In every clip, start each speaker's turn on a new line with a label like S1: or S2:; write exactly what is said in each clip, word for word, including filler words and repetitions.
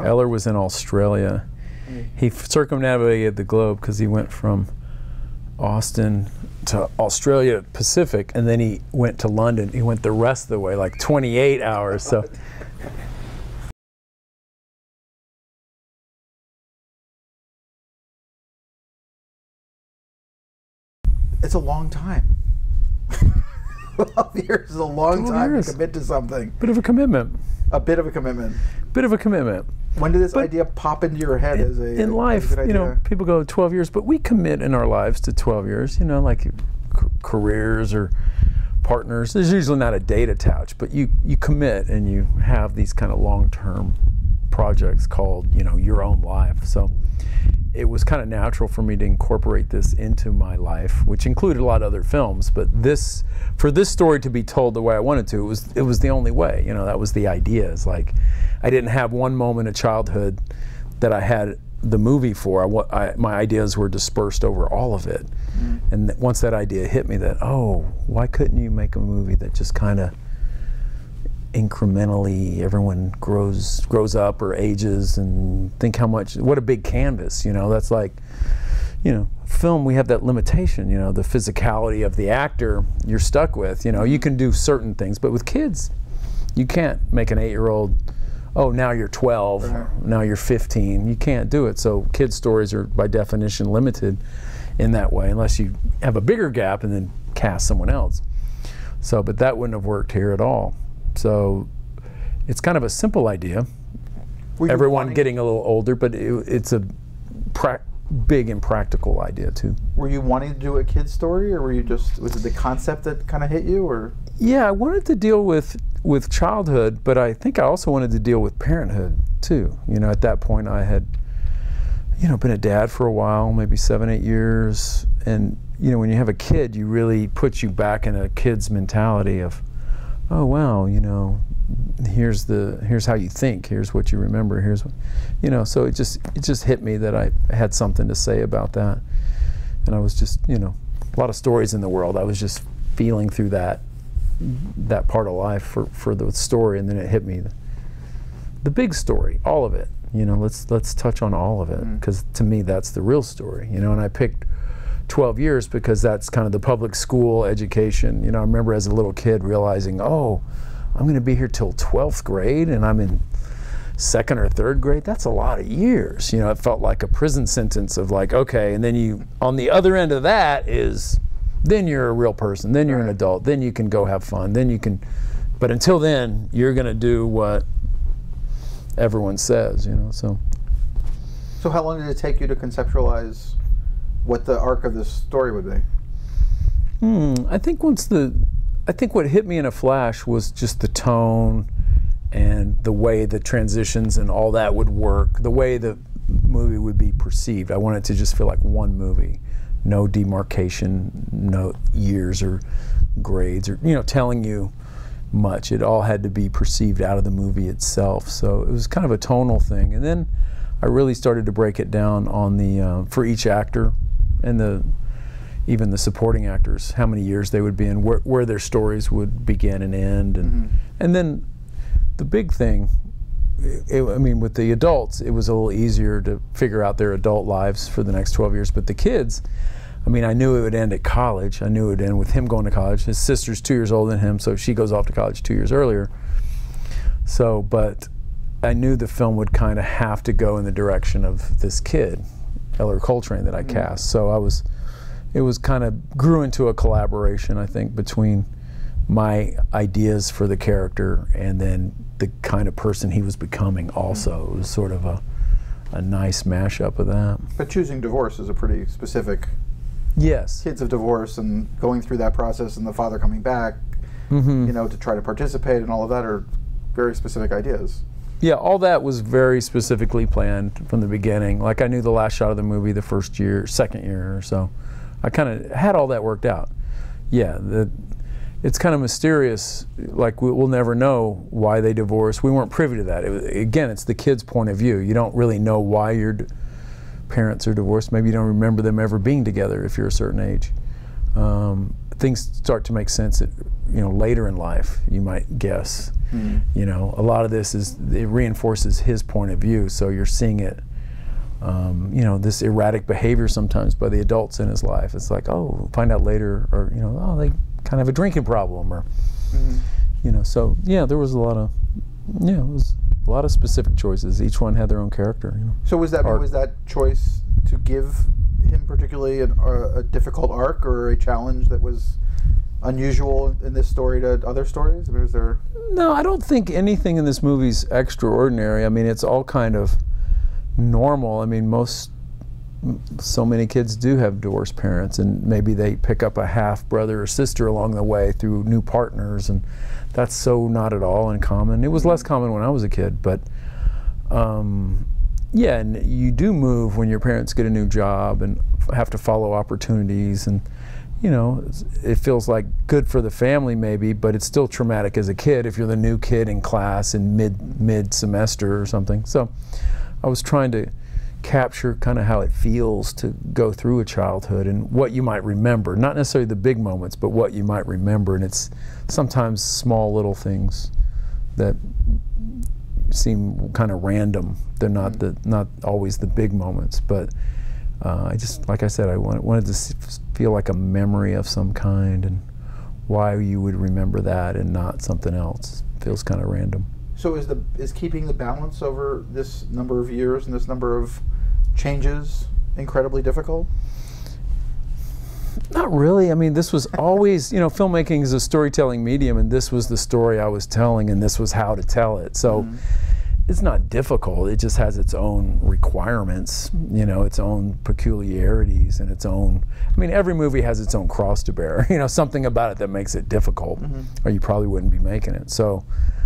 S1: Eller was in Australia. He circumnavigated the globe because he went from Austin to Australia Pacific, and then he went to London. He went the rest of the way, like twenty-eight hours. So.
S2: It's a long time. twelve years is a long time years. to commit to something.
S1: Bit of a commitment.
S2: A bit of a commitment.
S1: Bit of a commitment.
S2: When did this
S1: but
S2: idea pop into your head
S1: in,
S2: as a
S1: in life? You know, people go twelve years, but we commit in our lives to twelve years. You know, like careers or partners. There's usually not a date attached, but you you commit and you have these kind of long-term projects called, you know, your own life. So it was kind of natural for me to incorporate this into my life, which included a lot of other films. But this, for this story to be told the way I wanted to, it was it was the only way. You know, that was the idea. It's like I didn't have one moment of childhood that I had the movie for. I, I, my ideas were dispersed over all of it. Mm. And th once that idea hit me, that oh, why couldn't you make a movie that just kind of incrementally everyone grows grows up or ages, and think how much, what a big canvas, you know. That's like, you know, film, we have that limitation, you know, the physicality of the actor you're stuck with. You know, you can do certain things, but with kids you can't make an eight-year-old, oh, now you're twelve, right. Now you're fifteen. You can't do it. So kids' stories are by definition limited in that way, unless you have a bigger gap and then cast someone else. So, but that wouldn't have worked here at all. So it's kind of a simple idea. Everyone getting a little older, but it, it's a pra big and practical idea too.
S2: Were you wanting to do a kid's story, or were you just, was it the concept that kind of hit you, or?
S1: Yeah, I wanted to deal with with childhood, but I think I also wanted to deal with parenthood too. You know, at that point I had, you know, been a dad for a while, maybe seven, eight years, and you know, when you have a kid, you really puts you back in a kid's mentality of, oh wow, you know, here's the here's how you think, here's what you remember, here's what, you know. So it just it just hit me that I had something to say about that, and I was just, you know, a lot of stories in the world. I was just feeling through that that part of life for for the story, and then it hit me, the, the big story, all of it. You know, let's let's touch on all of it, because mm. to me that's the real story. You know, and I picked twelve years because that's kind of the public school education. You know, I remember as a little kid realizing, oh, I'm going to be here till twelfth grade and I'm in second or third grade. That's a lot of years. You know, it felt like a prison sentence of like, okay, and then you, on the other end of that is, then you're a real person, then you're right. an adult, then you can go have fun, then you can, but until then, you're going to do what everyone says, you know, so.
S2: So how long did it take you to conceptualize what the arc of this story would be?
S1: Hmm, I think once the, I think what hit me in a flash was just the tone and the way the transitions and all that would work, the way the movie would be perceived. I wanted it to just feel like one movie, no demarcation, no years or grades or, you know, telling you much. It all had to be perceived out of the movie itself. So it was kind of a tonal thing. And then I really started to break it down on the, uh, for each actor, and the even the supporting actors, how many years they would be in, where, where their stories would begin and end, and mm-hmm. and then the big thing, it, I mean, with the adults, it was a little easier to figure out their adult lives for the next twelve years. But the kids, I mean, I knew it would end at college. I knew it would end with him going to college. His sister's two years older than him, so she goes off to college two years earlier. So, but I knew the film would kind of have to go in the direction of this kid, Eller Coltrane, that I mm-hmm. cast. So I was, it was kind of grew into a collaboration, I think, between my ideas for the character and then the kind of person he was becoming also. Mm-hmm. It was sort of a, a nice mashup of that.
S2: But choosing divorce is a pretty specific,
S1: yes.
S2: Kids of divorce and going through that process and the father coming back, mm-hmm. you know, to try to participate and all of that are very specific ideas.
S1: Yeah, all that was very specifically planned from the beginning. Like I knew the last shot of the movie the first year, second year or so. I kind of had all that worked out. Yeah, the, it's kind of mysterious. Like we, we'll never know why they divorced. We weren't privy to that. It, again, it's the kid's point of view. You don't really know why your parents are divorced. Maybe you don't remember them ever being together if you're a certain age. Um, things start to make sense at, you know, later in life, you might guess. Mm. You know, a lot of this is, it reinforces his point of view, so you're seeing it, um, you know, this erratic behavior sometimes by the adults in his life. It's like, oh, find out later, or, you know, oh, they kind of have a drinking problem, or, mm. you know, so, yeah, there was a lot of, yeah, it was a lot of specific choices. Each one had their own character, you know.
S2: So was that, was that choice to give him particularly an, uh, a difficult arc, or a challenge that was unusual in this story to other stories? I mean, is there...
S1: No, I don't think anything in this movie's extraordinary. I mean, it's all kind of normal. I mean, most, so many kids do have divorced parents, and maybe they pick up a half brother or sister along the way through new partners, and that's so not at all uncommon. It was less common when I was a kid, but um, yeah, and you do move when your parents get a new job and have to follow opportunities, and you know, it feels like good for the family maybe, but it's still traumatic as a kid if you're the new kid in class in mid mid semester or something. So I was trying to capture kind of how it feels to go through a childhood and what you might remember, not necessarily the big moments, but what you might remember. And it's sometimes small little things that seem kind of random. They're not the not always the big moments, but uh, I just, like I said, I wanted, wanted to feel like a memory of some kind, and why you would remember that and not something else feels kind of random.
S2: So is the is keeping the balance over this number of years and this number of changes incredibly difficult?
S1: Not really. I mean, this was always, you know, filmmaking is a storytelling medium, and this was the story I was telling, and this was how to tell it. So mm-hmm. it's not difficult. It just has its own requirements, you know, its own peculiarities and its own, I mean, every movie has its own cross to bear, you know, something about it that makes it difficult, mm-hmm. or you probably wouldn't be making it. So,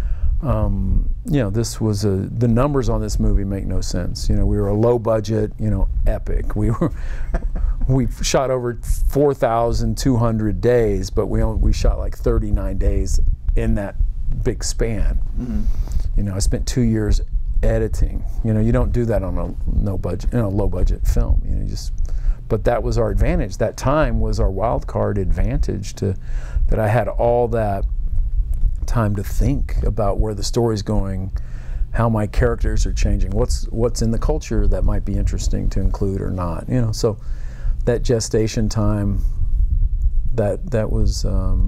S1: um, you know, this was a, the numbers on this movie make no sense. You know, we were a low budget, you know, epic. We were, we shot over four thousand two hundred days, but we only, we shot like thirty-nine days in that big span. Mm-hmm. You know, I spent two years editing. You know, you don't do that on a no budget, you know, low budget film. You know, you just, but that was our advantage. That time was our wild card advantage, to that I had all that time to think about where the story's going, how my characters are changing, what's what's in the culture that might be interesting to include or not. You know, so that gestation time, that that was um,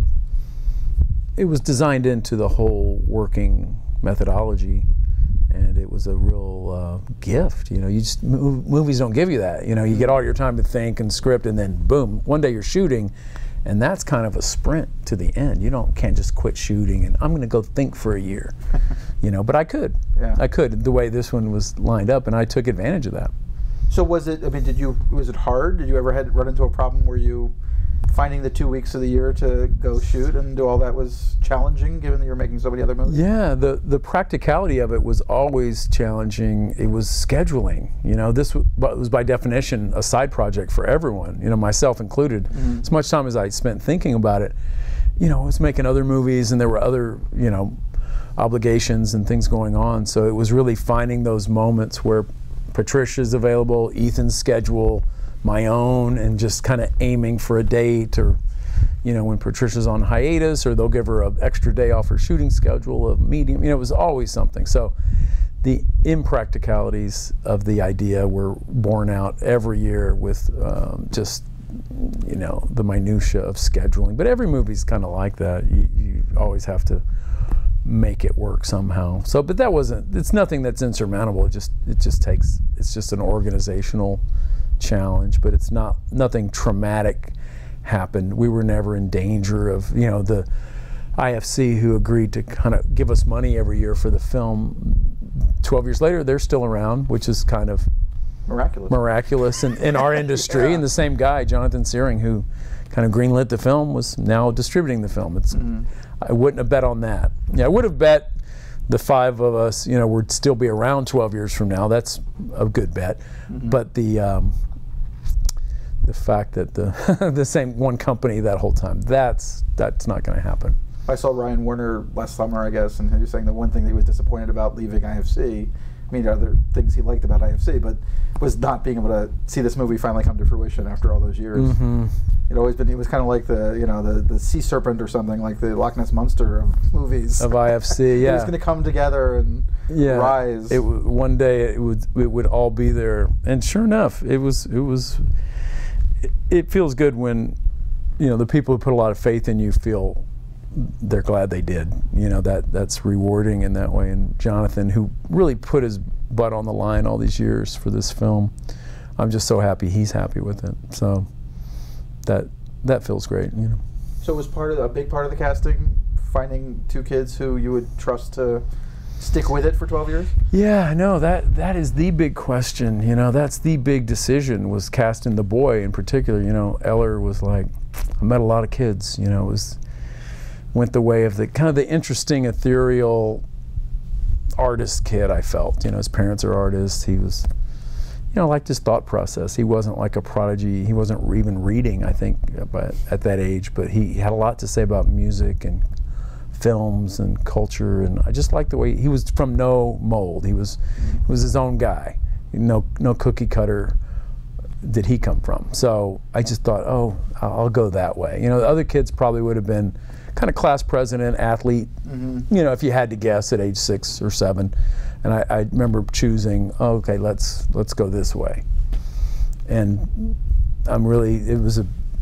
S1: it was designed into the whole working methodology, and it was a real uh, gift. You know, you just movies don't give you that. You know, you get all your time to think and script, and then boom, one day you're shooting, and that's kind of a sprint to the end. You don't can't just quit shooting and I'm going to go think for a year. You know, but I could. Yeah. I could, the way this one was lined up, and I took advantage of that.
S2: So was it? I mean, did you? Was it hard? Did you ever had run into a problem where you finding the two weeks of the year to go shoot and do all that was challenging, given that you're making so many other movies?
S1: Yeah, the the practicality of it was always challenging. It was scheduling. You know, this was, was by definition a side project for everyone. You know, myself included. Mm-hmm. As much time as I spent thinking about it, you know, I was making other movies, and there were other, you know, obligations and things going on. So it was really finding those moments where Patricia's available, Ethan's schedule, my own, and just kind of aiming for a date, or, you know, when Patricia's on hiatus, or they'll give her an extra day off her shooting schedule, a medium, you know, it was always something. So the impracticalities of the idea were borne out every year with um, just, you know, the minutia of scheduling. But every movie's kind of like that. You, you always have to make it work somehow. So, but that wasn't, it's nothing that's insurmountable. It just, it just takes, it's just an organizational challenge, but it's not, nothing traumatic happened. We were never in danger of, you know, the I F C who agreed to kind of give us money every year for the film. twelve years later, they're still around, which is kind of
S2: miraculous,
S1: miraculous in, in our industry. Yeah. And the same guy, Jonathan Searing, who kind of greenlit the film, was now distributing the film. It's, mm-hmm. I wouldn't have bet on that. Yeah, I would have bet the five of us, you know, would still be around twelve years from now. That's a good bet. Mm-hmm. But the um, the fact that the the same one company that whole time, that's that's not going to happen.
S2: I saw Ryan Warner last summer, I guess, and he was saying the one thing that he was disappointed about leaving I F C, I mean, other things he liked about I F C, but was not being able to see this movie finally come to fruition after all those years.
S1: Mm-hmm.
S2: it always been. It was kind of like the you know the the sea serpent or something, like the Loch Ness monster of movies.
S1: Of I F C, yeah.
S2: It was going to come together and
S1: yeah.
S2: rise.
S1: It one day it would it would all be there, and sure enough, it was it was. It, it feels good when, you know, the people who put a lot of faith in you feel they're glad they did. You know, that that's rewarding in that way. And Jonathan, who really put his butt on the line all these years for this film, I'm just so happy he's happy with it. So that that feels great, you know.
S2: So it was part of a big part of the casting, finding two kids who you would trust to stick with it for twelve years?
S1: Yeah, no, that that is the big question. You know, that's the big decision, was casting the boy in particular. You know, Eller was like, I met a lot of kids. You know, it was went the way of the kind of the interesting, ethereal artist kid. I felt. You know, his parents are artists. He was, you know, liked his thought process. He wasn't like a prodigy. He wasn't even reading, I think, but at that age. But he had a lot to say about music and films and culture, and I just liked the way he was from no mold. He was he was his own guy. No no cookie cutter did he come from. So I just thought, oh, I'll go that way. You know, the other kids probably would have been kind of class president, athlete. Mm-hmm. You know, if you had to guess at age six or seven. And I, I remember choosing, oh, okay, let's let's go this way. And I'm really, it was a.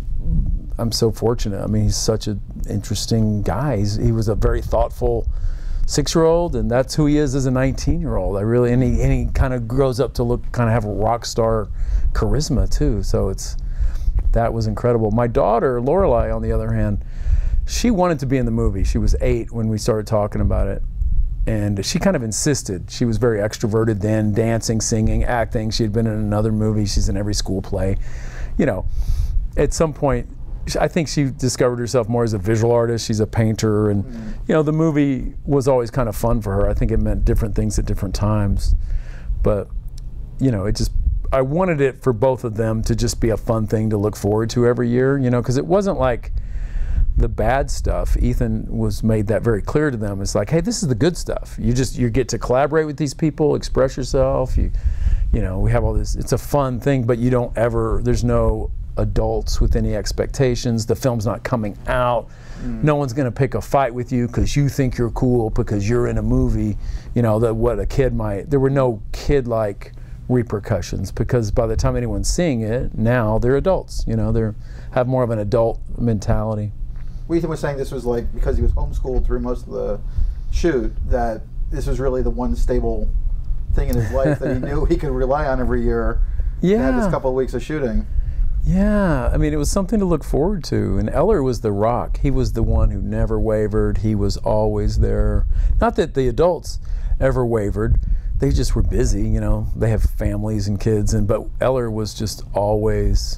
S1: I'm so fortunate. I mean, he's such an interesting guy. He's, he was a very thoughtful six-year-old, and that's who he is as a nineteen-year-old. I really, and he, and he kind of grows up to look, kind of have a rock star charisma too. So it's, that was incredible. My daughter, Lorelai, on the other hand, she wanted to be in the movie. She was eight when we started talking about it, and she kind of insisted. She was very extroverted then, dancing, singing, acting. She had been in another movie. She's in every school play. You know, at some point, I think she discovered herself more as a visual artist. She's a painter, and mm. you know, the movie was always kind of fun for her. I think it meant different things at different times, but you know, it just, I wanted it for both of them to just be a fun thing to look forward to every year, you know, because it wasn't like the bad stuff. Ethan was made that very clear to them. It's like, hey, this is the good stuff. You just, you get to collaborate with these people, express yourself. You, you know, we have all this. It's a fun thing, but you don't ever. There's no adults with any expectations. The film's not coming out. Mm. No one's going to pick a fight with you because you think you're cool because you're in a movie. You know, that what a kid might. There were no kid-like repercussions, because by the time anyone's seeing it, now they're adults. You know, they have more of an adult mentality.
S2: Ethan was saying this was like, because he was homeschooled through most of the shoot, that this was really the one stable thing in his life that he knew he could rely on every year.
S1: Yeah.
S2: To have this couple of weeks of shooting.
S1: Yeah, I mean, it was something to look forward to. And Eller was the rock. He was the one who never wavered. He was always there. Not that the adults ever wavered. They just were busy, you know. They have families and kids, and but Eller was just always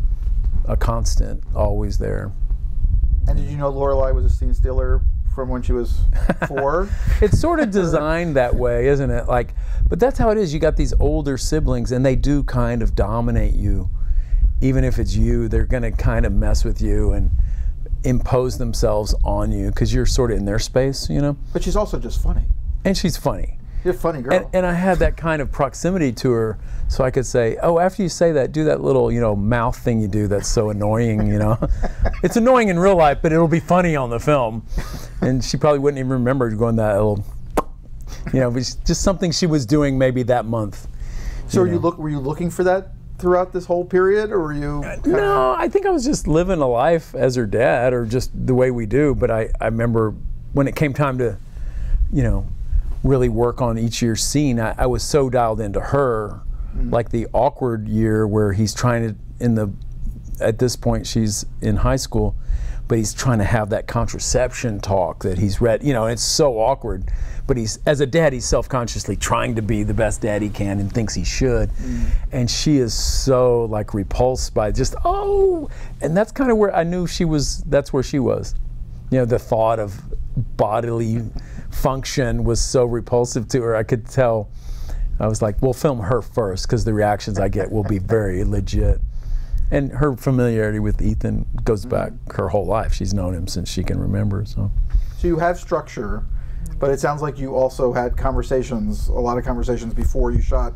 S1: a constant, always there.
S2: And did you know Lorelai was a scene stealer from when she was four?
S1: It's sort of designed that way, isn't it? Like, but that's how it is. You got these older siblings, and they do kind of dominate you. Even if it's you, they're going to kind of mess with you and impose themselves on you because you're sort of in their space, you know?
S2: But she's also just funny.
S1: And she's funny.
S2: You're a funny girl.
S1: And, and I had that kind of proximity to her, so I could say, oh, after you say that, do that little, you know, mouth thing you do that's so annoying, you know? It's annoying in real life, but it'll be funny on the film. And she probably wouldn't even remember going that little, you know, it's just something she was doing maybe that month.
S2: So you were, you look, were you looking for that throughout this whole period, or were you kinda...
S1: No, I think I was just living a life as her dad, or just the way we do. But I, I remember when it came time to, you know, really work on each year's scene, I, I was so dialed into her. Mm. Like the awkward year where he's trying to, in the, at this point she's in high school, but he's trying to have that contraception talk that he's read, you know, and it's so awkward. But he's, as a dad, he's self-consciously trying to be the best dad he can and thinks he should. Mm. And she is so like repulsed by just, oh, and that's kind of where I knew she was, that's where she was. You know, the thought of bodily function was so repulsive to her. I could tell. I was like, we'll film her first because the reactions I get will be very legit. And her familiarity with Ethan goes back her whole life. She's known him since she can remember. So,
S2: so you have structure, but it sounds like you also had conversations, a lot of conversations before you shot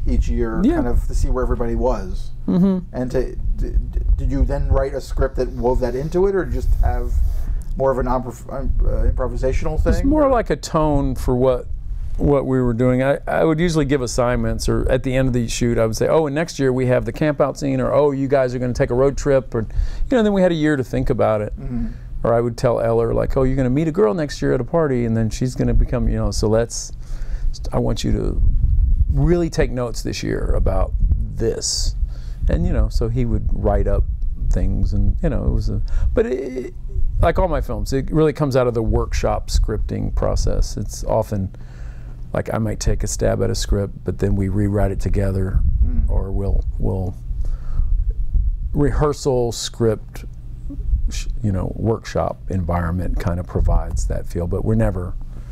S2: each year,
S1: Yeah.
S2: kind of to see where everybody was.
S1: Mm-hmm.
S2: And to, d- d- did you then write a script that wove that into it, or just have more of an improv- uh, improvisational thing?
S1: It's more like a tone for what what we were doing. I, I would usually give assignments, or at the end of the shoot I would say, oh, and next year we have the camp out scene, or oh, you guys are going to take a road trip, or, you know, and then we had a year to think about it.
S2: Mm-hmm.
S1: Or I would tell Eller, like, oh, you're going to meet a girl next year at a party, and then she's going to become, you know, so let's, I want you to really take notes this year about this. And, you know, so he would write up things, and, you know, it was a, but it, like all my films, it really comes out of the workshop scripting process. It's often, like, I might take a stab at a script, but then we rewrite it together, mm. or we'll, we'll rehearsal script, you know, workshop environment kind of provides that feel, but we're never,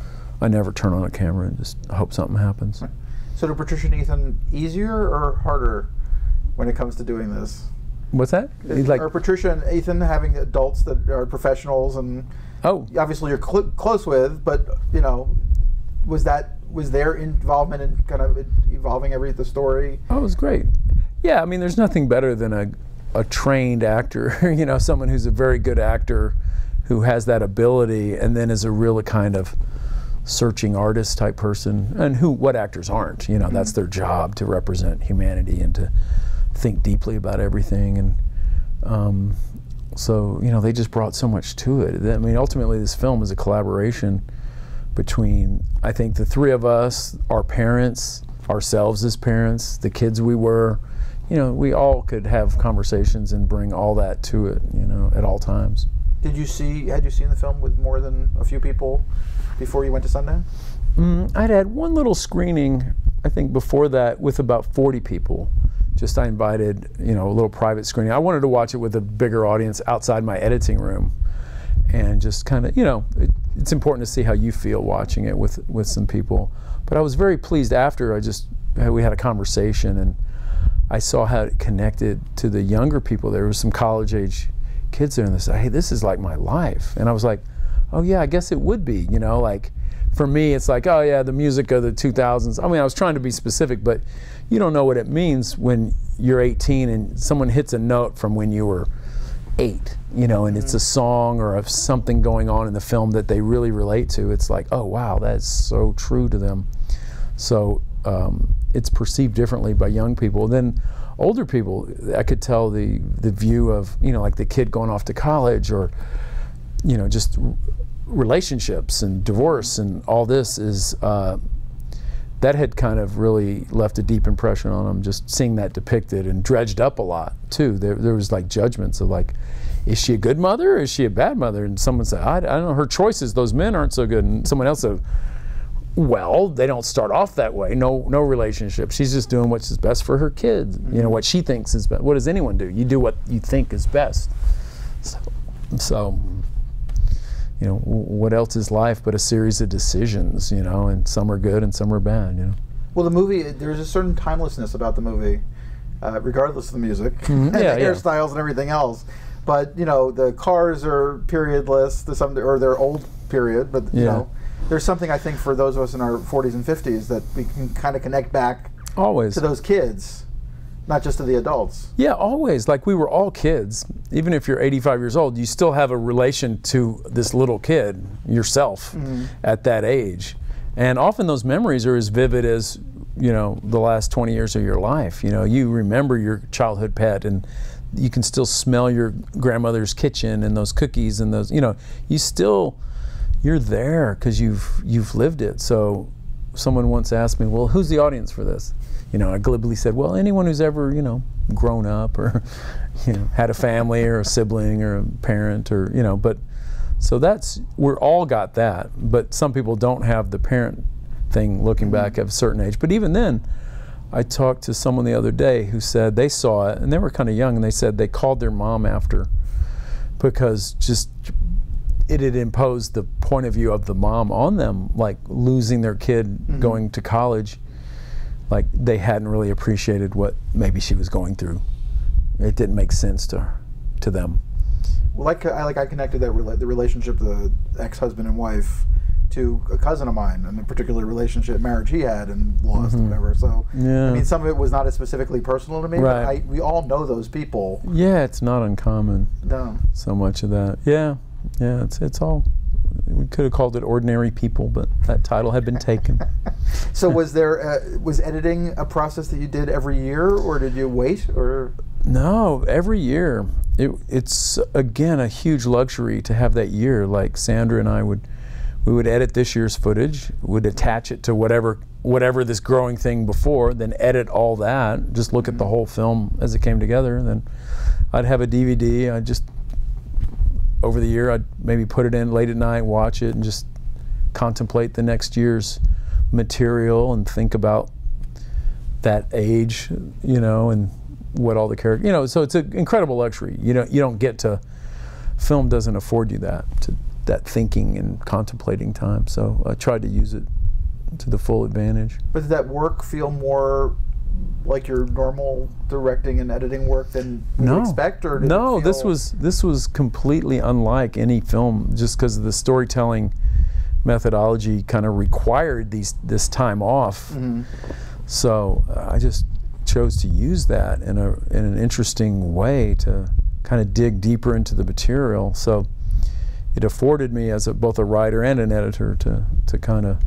S1: I never turn on a camera and just hope something happens.
S2: So do Patricia and Ethan easier or harder when it comes to doing this?
S1: What's that?
S2: Is,
S1: like,
S2: are Patricia and Ethan having adults that are professionals and
S1: oh,
S2: obviously you're cl- close with, but, you know, was that, was their involvement in kind of evolving every the story?
S1: Oh, it was great. Yeah, I mean, there's nothing better than a, a trained actor, you know, someone who's a very good actor who has that ability and then is a real kind of searching artist type person, and who, what actors aren't, you know, mm-hmm. that's their job, to represent humanity and to think deeply about everything. And um, so, you know, they just brought so much to it. I mean, ultimately this film is a collaboration between, I think, the three of us, our parents, ourselves as parents, the kids we were, you know, we all could have conversations and bring all that to it, you know, at all times.
S2: Did you see, had you seen the film with more than a few people before you went to Sundance?
S1: Mm, I'd had one little screening, I think, before that with about forty people. Just I invited, you know, a little private screening. I wanted to watch it with a bigger audience outside my editing room, and just kind of, you know, it, it's important to see how you feel watching it with, with some people. But I was very pleased after. I just, we had a conversation, and I saw how it connected to the younger people. There were some college age kids there, and they said, hey, this is like my life. And I was like, oh yeah, I guess it would be, you know, like for me it's like, oh yeah, the music of the two thousands. I mean, I was trying to be specific, but you don't know what it means when you're eighteen and someone hits a note from when you were eight, you know, and mm-hmm. it's a song or a, something going on in the film that they really relate to. It's like, oh wow, that's so true to them. So um, it's perceived differently by young people. Then older people, I could tell the the view of, you know, like the kid going off to college, or, you know, just relationships and divorce and all this is, uh, that had kind of really left a deep impression on them, just seeing that depicted and dredged up a lot too. There, there was like judgments of like, is she a good mother or is she a bad mother? And someone said, I, I don't know, her choices, those men aren't so good. And someone else said, well, they don't start off that way. No, no relationship. She's just doing what's best for her kids. Mm-hmm. You know, what she thinks is best. What does anyone do? You do what you think is best. So, so you know, what else is life but a series of decisions, you know, and some are good and some are bad, you know.
S2: Well, the movie, there's a certain timelessness about the movie, uh, regardless of the music,
S1: mm-hmm.
S2: and
S1: yeah,
S2: the
S1: yeah.
S2: hairstyles and everything else. But, you know, the cars are periodless, to some, or they're old period, but, you
S1: yeah.
S2: know, there's something, I think, for those of us in our forties and fifties that we can kind of connect back
S1: always
S2: to those kids, not just to the adults.
S1: Yeah, always. Like, we were all kids. Even if you're eighty-five years old, you still have a relation to this little kid, yourself, mm-hmm. at that age. And often those memories are as vivid as, you know, the last twenty years of your life. You know, you remember your childhood pet, and you can still smell your grandmother's kitchen and those cookies and those, you know, you still, you're there because you've you've lived it. So someone once asked me, well, who's the audience for this? You know, I glibly said, well, anyone who's ever, you know, grown up or, you know, had a family or a sibling or a parent, or, you know, but so that's, we're all got that, but some people don't have the parent thing looking back at a certain age. But even then, I talked to someone the other day who said they saw it, and they were kind of young, and they said they called their mom after because just it had imposed the point of view of the mom on them, like losing their kid mm-hmm. going to college. Like, they hadn't really appreciated what maybe she was going through. It didn't make sense to her, to them.
S2: Well, like I like I connected that rela the relationship, the ex-husband and wife, to a cousin of mine and a particular relationship, marriage he had and lost
S1: Mm-hmm.
S2: and whatever. So,
S1: Yeah.
S2: I mean, some of it was not as specifically personal to me,
S1: Right.
S2: but I, we all know those people.
S1: Yeah, it's not uncommon.
S2: No.
S1: So much of that. Yeah, yeah, it's it's all. We could have called it Ordinary People, but that title had been taken.
S2: So was there uh, was editing a process that you did every year, or did you wait, or?
S1: No, every year. It, it's again a huge luxury to have that year. Like Sandra and I would, we would edit this year's footage, would attach it to whatever whatever this growing thing before, then edit all that. Just look at the whole film as it came together. And then I'd have a D V D. I'd just over the year I'd maybe put it in late at night, watch it, and just contemplate the next year's material and think about that age, you know, and what all the characters, you know, so it's an incredible luxury. You know, you don't get to, film doesn't afford you that, to, that thinking and contemplating time. So I tried to use it to the full advantage.
S2: But did that work feel more like your normal directing and editing work than you
S1: No.
S2: would expect, or did
S1: No,
S2: it feel...
S1: this was this was completely unlike any film, just because the storytelling methodology kind of required these this time off.
S2: Mm-hmm.
S1: So uh, I just chose to use that in a in an interesting way to kind of dig deeper into the material. So it afforded me, as a, both a writer and an editor, to to kind of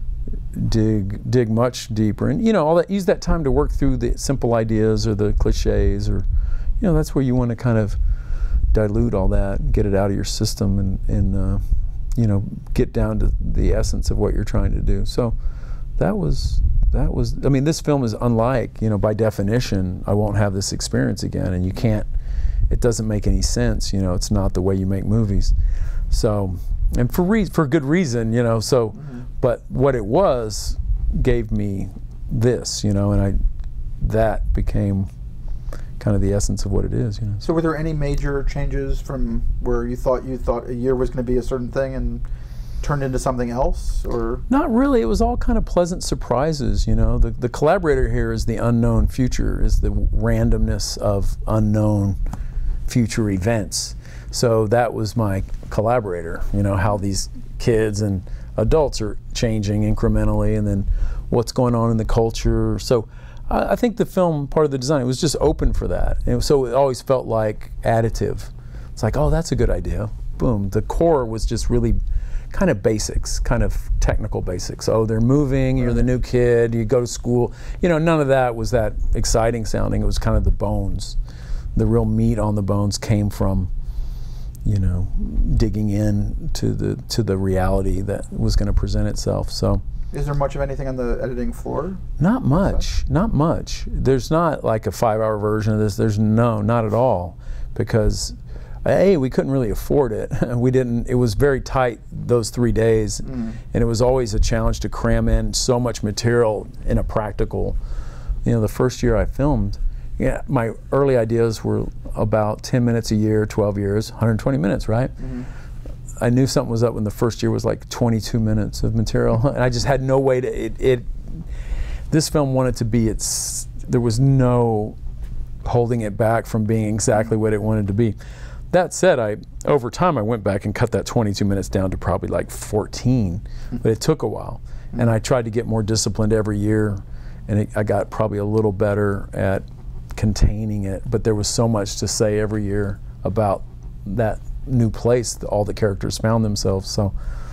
S1: dig dig much deeper, and you know, all that, use that time to work through the simple ideas or the cliches, or you know, that's where you want to kind of dilute all that and get it out of your system, and and uh, you know, get down to the essence of what you're trying to do. So that was that was I mean, this film is unlike, you know, by definition I won't have this experience again, and you can't, it doesn't make any sense, you know, it's not the way you make movies. So, and for re for good reason, you know, so mm-hmm. But what it was gave me this, you know, and I that became kind of the essence of what it is, you know.
S2: So were there any major changes from where you thought you thought a year was going to be a certain thing and turned into something else, or?
S1: Not really. It was all kind of pleasant surprises, you know. The the collaborator here is the unknown future, is the randomness of unknown future events. So that was my collaborator, you know, how these kids and adults are changing incrementally, and then what's going on in the culture. So I, I think the film, part of the design, it was just open for that. And so it always felt like additive. It's like, oh, that's a good idea. Boom. The core was just really kind of basics, kind of technical basics. Oh, they're moving, you're the new kid, you go to school. You know, none of that was that exciting sounding. It was kind of the bones. The real meat on the bones came from, you know, digging in to the to the reality that was going to present itself. So,
S2: is there much of anything on the editing floor?
S1: Not much, not much. There's not like a five-hour version of this. There's no, not at all, because A, we couldn't really afford it. We didn't. It was very tight those three days, mm. and it was always a challenge to cram in so much material in a practical. You know, the first year I filmed, yeah, my early ideas were about ten minutes a year, twelve years, one hundred twenty minutes, right? Mm-hmm. I knew something was up when the first year was like twenty-two minutes of material, and I just had no way to, it, it this film wanted to be, its, there was no holding it back from being exactly what it wanted to be. That said, I, over time I went back and cut that twenty-two minutes down to probably like fourteen, but it took a while. And I tried to get more disciplined every year, and it, I got probably a little better at containing it, but there was so much to say every year about that new place that all the characters found themselves. So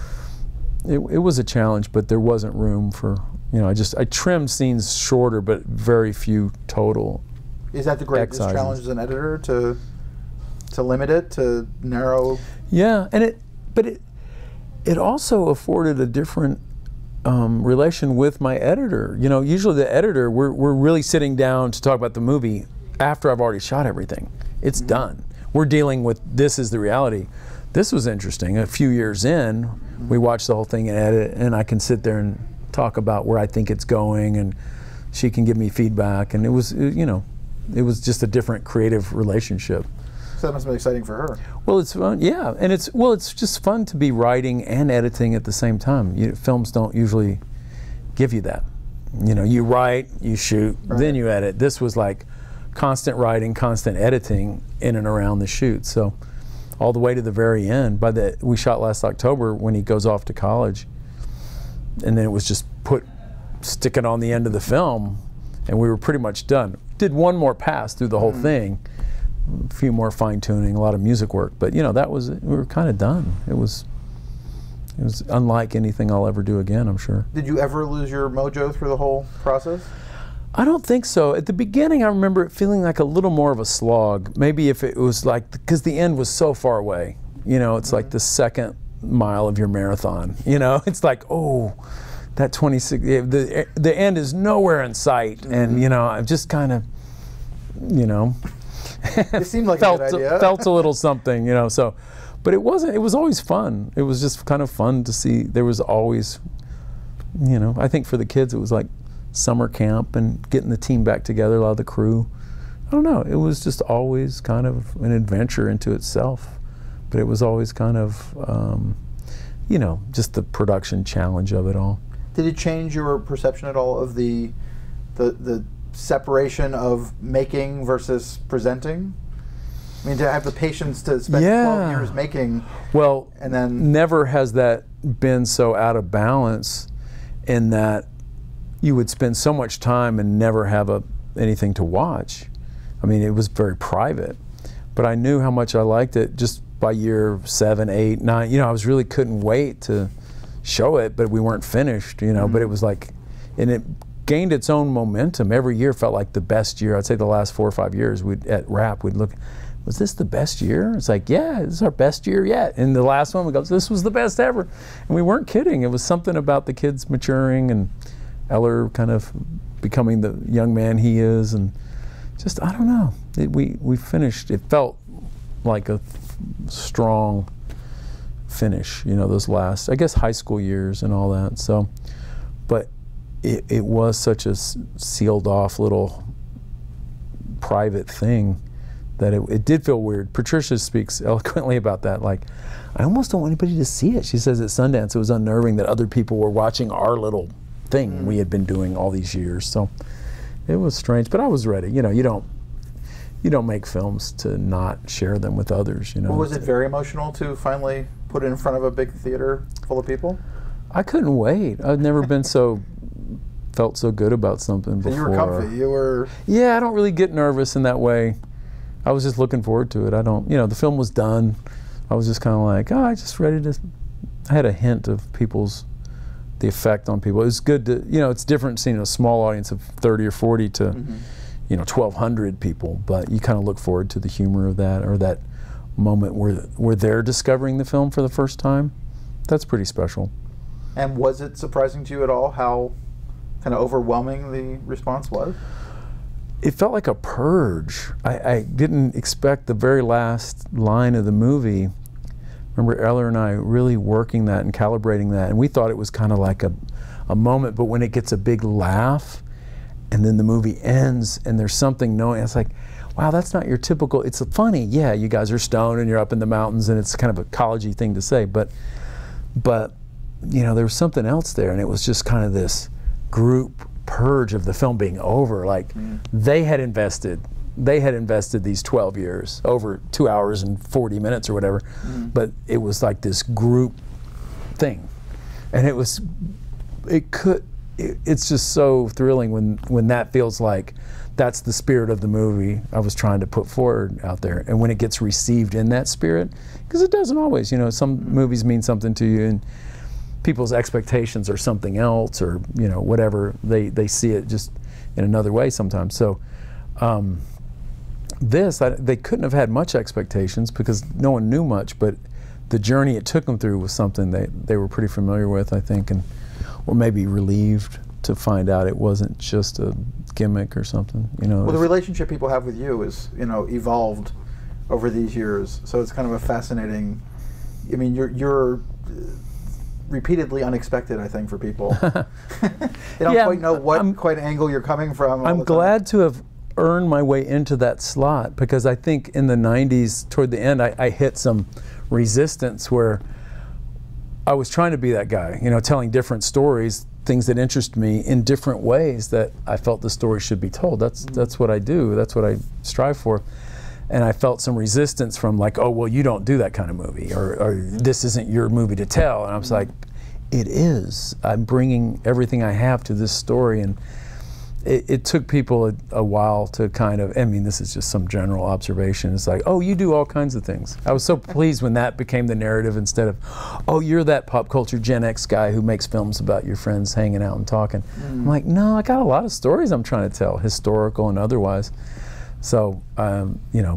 S1: it, it was a challenge, but there wasn't room for, you know, I just, I trimmed scenes shorter, but very few total.
S2: Is that the greatest
S1: excises.
S2: challenge as an editor, to to limit it, to narrow?
S1: Yeah, and it, but it, it also afforded a different Um, relation with my editor. You know, usually the editor, we're, we're really sitting down to talk about the movie after I've already shot everything. It's mm-hmm. done. We're dealing with, this is the reality. This was interesting. A few years in, mm-hmm. we watched the whole thing and edit, and I can sit there and talk about where I think it's going, and she can give me feedback, and it was, you know, it was just a different creative relationship.
S2: So that must have been exciting for her.
S1: Well, it's fun, yeah, and it's, well, it's just fun to be writing and editing at the same time. You, films don't usually give you that. You know, you write, you shoot, right. then you edit. This was like constant writing, constant editing in and around the shoot. So all the way to the very end. By the, we shot last October when he goes off to college. and then it was just put, stick it on the end of the film, and we were pretty much done. Did one more pass through the whole mm. thing, a few more fine tuning, a lot of music work, but you know, that was, we were kind of done. It was, it was unlike anything I'll ever do again, I'm sure.
S2: Did you ever lose your mojo through the whole process?
S1: I don't think so. At the beginning, I remember it feeling like a little more of a slog. Maybe if it was like, because the end was so far away. You know, it's mm-hmm. like the second mile of your marathon. You know, it's like, oh, that twenty-six, the, the end is nowhere in sight. Mm-hmm. And, you know, I've just kind of, you know,
S2: it seemed like
S1: felt,
S2: a good idea.
S1: felt a little something, you know, so. But it wasn't, it was always fun. It was just kind of fun to see. There was always, you know, I think for the kids, it was like summer camp and getting the team back together, a lot of the crew. I don't know, it was just always kind of an adventure into itself. But it was always kind of, um, you know, just the production challenge of it all.
S2: Did it change your perception at all of the, the, the separation of making versus presenting? I mean, to have the patience to spend
S1: yeah.
S2: twelve years making,
S1: well,
S2: and then
S1: never has that been so out of balance in that you would spend so much time and never have a, anything to watch. I mean, it was very private, but I knew how much I liked it just by year seven, eight, nine. You know, I was really couldn't wait to show it, but we weren't finished, you know, mm-hmm. but it was like, and it gained its own momentum. Every year felt like the best year. I'd say the last four or five years we'd, at RAP, we'd look, was this the best year? It's like, yeah, this is our best year yet. And the last one, we go, this was the best ever. And we weren't kidding. It was something about the kids maturing and Eller kind of becoming the young man he is, and just, I don't know. It, we, we finished, it felt like a strong finish, you know, those last, I guess, high school years and all that. So, but it, it was such a sealed off little private thing that it, it did feel weird. Patricia speaks eloquently about that. Like, I almost don't want anybody to see it. She says at Sundance it was unnerving that other people were watching our little thing mm. we had been doing all these years. So it was strange, but I was ready. You know, you don't you don't make films to not share them with others. You know.
S2: Well, was it very emotional to finally put it in front of a big theater full of people?
S1: I couldn't wait. I've never been so felt so good about something before.
S2: And you were comfy. You were.
S1: Yeah, I don't really get nervous in that way. I was just looking forward to it. I don't, you know, the film was done. I was just kind of like, oh, I just ready to. I had a hint of people's. The effect on people. It was good to, you know, it's different seeing a small audience of thirty or forty to, mm-hmm. you know, twelve hundred people, but you kind of look forward to the humor of that, or that moment where, where they're discovering the film for the first time. That's pretty special.
S2: And was it surprising to you at all how kind of overwhelming the response was?
S1: It felt like a purge. I, I didn't expect the very last line of the movie. Remember Eller and I really working that and calibrating that, and we thought it was kind of like a, a moment, but when it gets a big laugh and then the movie ends and there's something knowing, it's like, wow, that's not your typical, it's a funny, yeah, you guys are stoned and you're up in the mountains and it's kind of a college-y thing to say, but, but you know, there was something else there, and it was just kind of this group purge of the film being over. Like, mm. they had invested They had invested these twelve years, over two hours and forty minutes or whatever, mm. but it was like this group thing. And it was, it could, it, it's just so thrilling when, when that feels like that's the spirit of the movie I was trying to put forward out there. And when it gets received in that spirit, because it doesn't always, you know, some mm. movies mean something to you and people's expectations are something else, or, you know, whatever, they, they see it just in another way sometimes. So, um, This, I, they couldn't have had much expectations because no one knew much, but the journey it took them through was something they, they were pretty familiar with, I think, and or maybe relieved to find out it wasn't just a gimmick or something, you know.
S2: Well, the relationship people have with you is, you know, evolved over these years, so it's kind of a fascinating, I mean, you're, you're repeatedly unexpected, I think, for people. They don't yeah, quite know what I'm, quite angle you're coming from.
S1: I'm glad to have earn my way into that slot, because I think in the nineties, toward the end, I, I hit some resistance where I was trying to be that guy, you know, telling different stories, things that interest me in different ways that I felt the story should be told. That's, mm-hmm. that's what I do, that's what I strive for. And I felt some resistance from like, oh, well, you don't do that kind of movie, or, or this isn't your movie to tell. And I was like, it is. I'm bringing everything I have to this story, and it, it took people a, a while to kind of, I mean, this is just some general observation. It's like, oh, you do all kinds of things. I was so pleased when that became the narrative instead of, oh, you're that pop culture Gen X guy who makes films about your friends hanging out and talking. Mm. I'm like, no, I got a lot of stories I'm trying to tell, historical and otherwise. So, um, you know,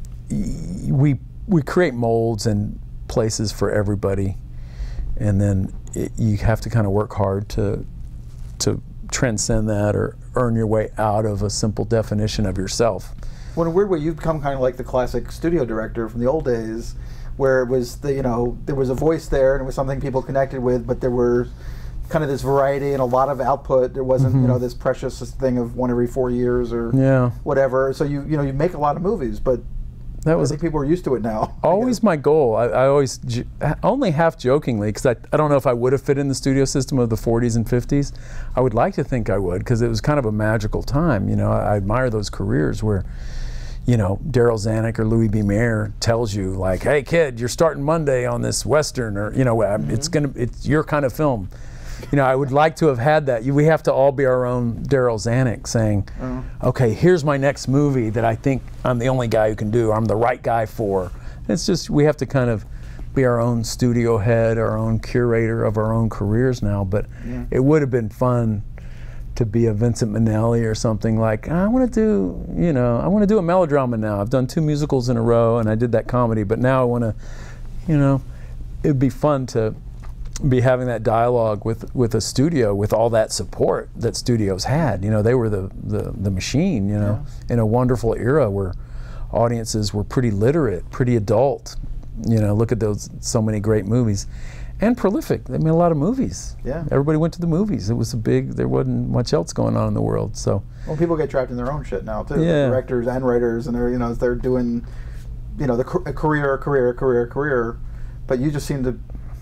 S1: we, we create molds and places for everybody, and then it, you have to kind of work hard to, to transcend that or earn your way out of a simple definition of yourself.
S2: Well, in a weird way, you've become kind of like the classic studio director from the old days, where it was the, you know, there was a voice there and it was something people connected with, but there were kind of this variety and a lot of output. There wasn't, mm-hmm. you know, this precious thing of one every four years or
S1: yeah.
S2: whatever. So you, you know, you make a lot of movies, but
S1: that was
S2: I think people are used to it now.
S1: Always my goal. I, I always, only half jokingly, because I, I don't know if I would have fit in the studio system of the forties and fifties. I would like to think I would, because it was kind of a magical time. You know, I, I admire those careers where, you know, Daryl Zanuck or Louis B. Mayer tells you, like, hey kid, you're starting Monday on this Western, or, you know, mm-hmm. it's gonna, it's your kind of film. You know, I would like to have had that. We have to all be our own Daryl Zanuck saying, oh. okay, here's my next movie that I think I'm the only guy who can do, I'm the right guy for. It's just, we have to kind of be our own studio head, our own curator of our own careers now, but yeah. it would have been fun to be a Vincent Minnelli or something like, I want to do, you know, I want to do a melodrama now. I've done two musicals in a row and I did that comedy, but now I want to, you know, it'd be fun to be having that dialogue with with a studio with all that support that studios had. You know, they were the the, the machine, you know, yeah. in a wonderful era where audiences were pretty literate, pretty adult. You know, look at those, so many great movies. And prolific. They made a lot of movies. Yeah. Everybody went to the movies. It was a big, there wasn't much else going on in the world, so.
S2: Well, people get trapped in their own shit now, too.
S1: Yeah.
S2: Directors and writers, and they're, you know, they're doing, you know, the a career, career, career, career, but you just seem to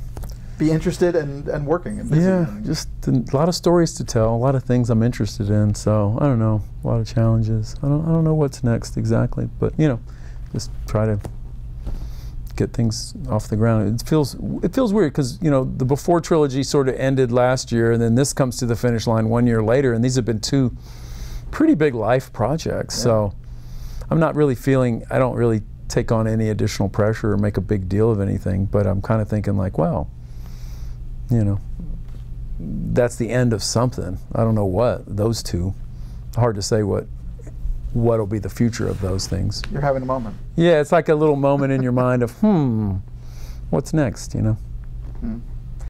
S2: be interested and, and working and busy.
S1: Yeah, just a lot of stories to tell, a lot of things I'm interested in, so I don't know, a lot of challenges. I don't, I don't know what's next exactly, but, you know, just try to get things off the ground. It feels it feels weird because, you know, the Before trilogy sort of ended last year, and then this comes to the finish line one year later, and these have been two pretty big life projects. Yeah. So I'm not really feeling, I don't really take on any additional pressure or make a big deal of anything, but I'm kind of thinking like, wow, you know, that's the end of something. I don't know what, those two. Hard to say what what'll be the future of those things.
S2: You're having a moment.
S1: Yeah, it's like a little moment in your mind of, hmm, what's next, you know? Hmm.